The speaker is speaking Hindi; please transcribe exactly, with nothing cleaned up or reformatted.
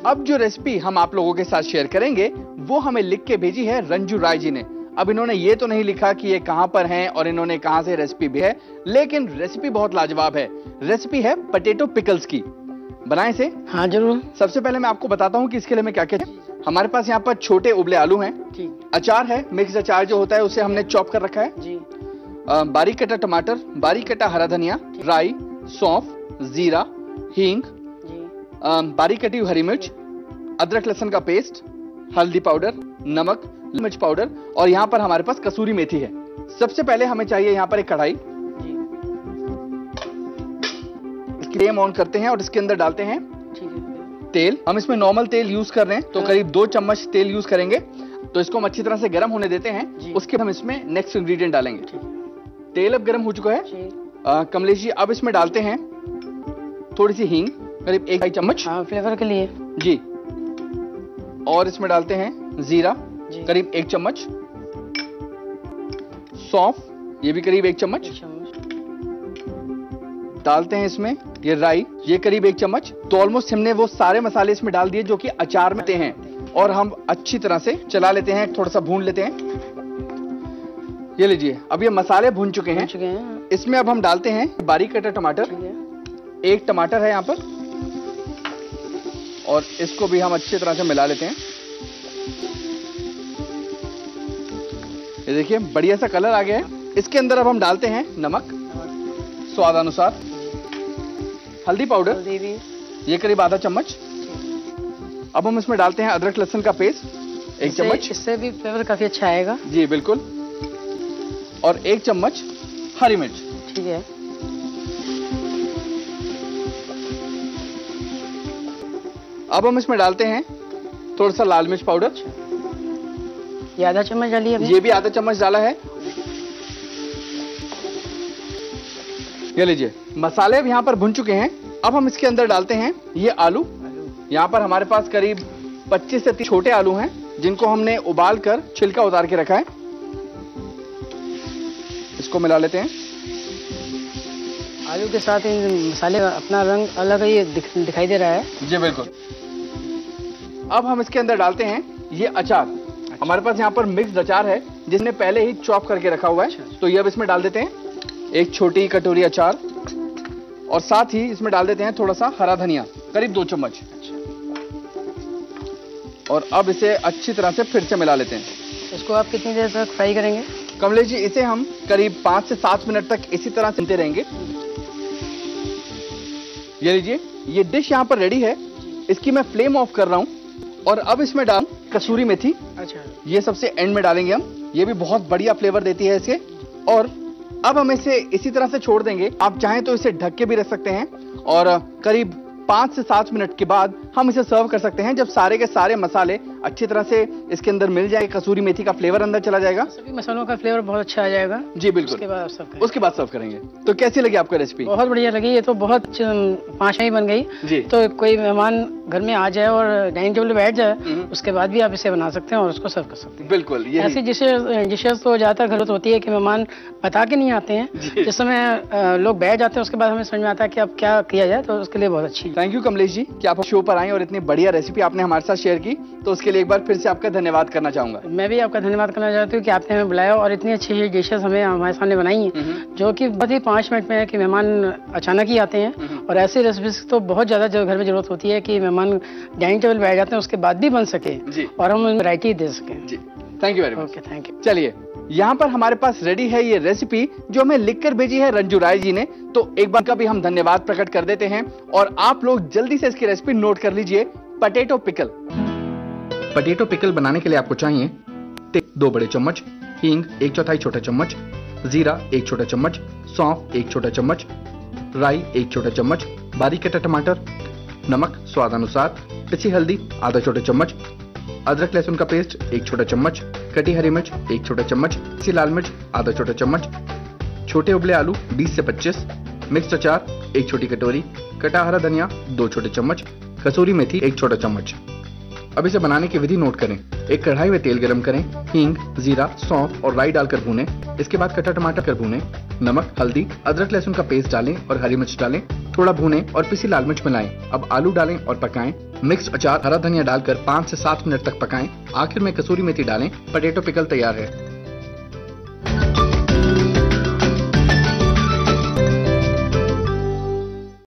अब जो रेसिपी हम आप लोगों के साथ शेयर करेंगे वो हमें लिख के भेजी है रंजू राय जी ने। अब इन्होंने ये तो नहीं लिखा कि ये कहां पर हैं और इन्होंने कहां से रेसिपी भी है, लेकिन रेसिपी बहुत लाजवाब है। रेसिपी है पोटैटो पिकल्स की। बनाए से? हाँ जरूर। सबसे पहले मैं आपको बताता हूँ कि इसके लिए मैं क्या क्या है। हमारे पास यहाँ पर छोटे उबले आलू हैं, अचार है, मिक्स अचार जो होता है उसे हमने चॉप कर रखा है जी। आ, बारीक कटा टमाटर, बारीक कटा हरा धनिया, राई, सौंफ, जीरा, हींग, बारीक कटी हुई हरी मिर्च, अदरक लहसुन का पेस्ट, हल्दी पाउडर, नमक, मिर्च पाउडर और यहाँ पर हमारे पास कसूरी मेथी है। सबसे पहले हमें चाहिए यहाँ पर एक कढ़ाई, फ्लेम ऑन करते हैं और इसके अंदर डालते हैं तेल। हम इसमें नॉर्मल तेल यूज कर रहे हैं तो करीब दो चम्मच तेल यूज करेंगे। तो इसको हम अच्छी तरह से गर्म होने देते हैं, उसके बाद हम इसमें नेक्स्ट इंग्रेडिएंट डालेंगे। तेल अब गर्म हो चुका है। आ, कमलेश जी अब इसमें डालते हैं थोड़ी सी हींग, करीब एक ढाई चम्मच फ्लेवर के लिए जी। और इसमें डालते हैं जीरा, करीब एक चम्मच, सौंफ, ये भी करीब एक चम्मच, डालते हैं इसमें ये राई, ये करीब एक चम्मच। तो ऑलमोस्ट हमने वो सारे मसाले इसमें डाल दिए जो कि अचार में हैं और हम अच्छी तरह से चला लेते हैं, थोड़ा सा भून लेते हैं। ये लीजिए, अब ये मसाले भून चुके हैं, चुके हैं। इसमें अब हम डालते हैं बारीक कटा टमाटर, एक टमाटर है यहाँ पर, और इसको भी हम अच्छी तरह से मिला लेते हैं। ये देखिए बढ़िया सा कलर आ गया है। इसके अंदर अब हम डालते हैं नमक स्वाद अनुसार, हल्दी पाउडर, ये करीब आधा चम्मच। अब हम इसमें डालते हैं अदरक लहसुन का पेस्ट, एक चम्मच, इससे भी फ्लेवर काफी अच्छा आएगा जी बिल्कुल। और एक चम्मच हरी मिर्च, ठीक है। अब हम इसमें डालते हैं थोड़ा सा लाल मिर्च पाउडर, ये आधा चम्मच डाली है, ये भी आधा चम्मच डाला है। ये लीजिए मसाले अब यहाँ पर भुन चुके हैं। अब हम इसके अंदर डालते हैं ये आलू। यहाँ पर हमारे पास करीब पच्चीस से तीस छोटे आलू हैं जिनको हमने उबाल कर छिलका उतार के रखा है। इसको मिला लेते हैं। आलू के साथ इन मसाले का अपना रंग अलग ही दिख, दिखाई दे रहा है जी बिल्कुल। अब हम इसके अंदर डालते हैं ये अचार। अच्छा। हमारे पास यहाँ पर मिक्स्ड अचार है जिसने पहले ही चॉप करके रखा हुआ है। अच्छा। तो ये अब इसमें डाल देते हैं एक छोटी कटोरी अचार, और साथ ही इसमें डाल देते हैं थोड़ा सा हरा धनिया, करीब दो चम्मच। और अब इसे अच्छी तरह से फिर से मिला लेते हैं। इसको आप कितनी देर तक फ्राई करेंगे कमलेश जी? इसे हम करीब पांच से सात मिनट तक इसी तरह भूनते रहेंगे। ये लीजिए ये डिश यहाँ पर रेडी है। इसकी मैं फ्लेम ऑफ कर रहा हूँ और अब इसमें डाल कसूरी मेथी। अच्छा, ये सबसे एंड में डालेंगे हम। ये भी बहुत बढ़िया फ्लेवर देती है इसके। और अब हम इसे इसी तरह से छोड़ देंगे। आप चाहें तो इसे ढक के भी रख सकते हैं और करीब पांच से सात मिनट के बाद हम इसे सर्व कर सकते हैं, जब सारे के सारे मसाले अच्छी तरह से इसके अंदर मिल जाए, कसूरी मेथी का फ्लेवर अंदर चला जाएगा, सभी मसालों का फ्लेवर बहुत अच्छा आ जाएगा जी बिल्कुल। उसके बाद सर्व उसके बाद सर्व करेंगे। तो कैसी लगी आपको रेसिपी? बहुत बढ़िया लगी। ये तो बहुत पाँच ही बन गई जी। तो कोई मेहमान घर में आ जाए और डाइनिंग टेबल पे बैठ जाए, उसके बाद भी आप इसे बना सकते हैं और उसको सर्व कर सकते हैं। बिल्कुल। ऐसी डिशेज तो ज्यादातर घर होती है कि मेहमान बता के नहीं आते हैं, जिस समय लोग बैठ जाते हैं उसके बाद हमें समझ में आता है कि अब क्या किया जाए, तो उसके लिए बहुत अच्छी। थैंक यू कमलेश जी कि आप शो पर आए और इतनी बढ़िया रेसिपी आपने हमारे साथ शेयर की, तो उसके लिए एक बार फिर से आपका धन्यवाद करना चाहूंगा। मैं भी आपका धन्यवाद करना चाहती हूँ कि आपने हमें बुलाया और इतनी अच्छी डिशेस हमें हमारे सामने बनाई हैं, जो कि बहुत ही पाँच मिनट में है कि मेहमान अचानक ही आते हैं। और ऐसी रेसिपीज तो बहुत ज्यादा जो घर में जरूरत होती है कि मेहमान डाइनिंग टेबल बैठ जाते हैं उसके बाद भी बन सके और हम वैरायटी दे सके। Thank you very much. Okay thank you. चलिए यहाँ पर हमारे पास रेडी है ये रेसिपी जो हमें लिखकर भेजी है रंजू राय जी ने, तो एक बार का भी हम धन्यवाद प्रकट कर देते हैं। और आप लोग जल्दी से इसकी रेसिपी नोट कर लीजिए, पोटैटो पिकल। पोटैटो पिकल बनाने के लिए आपको चाहिए दो बड़े चम्मच, हींग एक चौथाई छोटा चम्मच, जीरा एक छोटा चम्मच, सौंफ एक छोटा चम्मच, राई एक छोटा चम्मच, बारीक कटा टमाटर, नमक स्वाद अनुसार, पिसी हल्दी आधा छोटा चम्मच, अदरक लहसुन का पेस्ट एक छोटा चम्मच, कटी हरी मिर्च एक छोटा चम्मच, पिसी लाल मिर्च आधा छोटा चम्मच, छोटे उबले आलू बीस से पच्चीस, मिक्स्ड अचार एक छोटी कटोरी, कटा हरा धनिया दो छोटे चम्मच, कसूरी मेथी एक छोटा चम्मच। अब इसे बनाने की विधि नोट करें। एक कढ़ाई में तेल गरम करें, हींग, जीरा, सौंफ और राई डालकर भूनें। इसके बाद कटा टमाटर कर भूनें। नमक, हल्दी, अदरक लहसुन का पेस्ट डालें और हरी मिर्च डालें। थोड़ा भूनें और पिसी लाल मिर्च मिलाएं। अब आलू डालें और पकाएं। मिक्स अचार, हरा धनिया डालकर पाँच से सात मिनट तक पकाएं। आखिर में कसूरी मेथी डालें। पोटैटो पिकल तैयार है।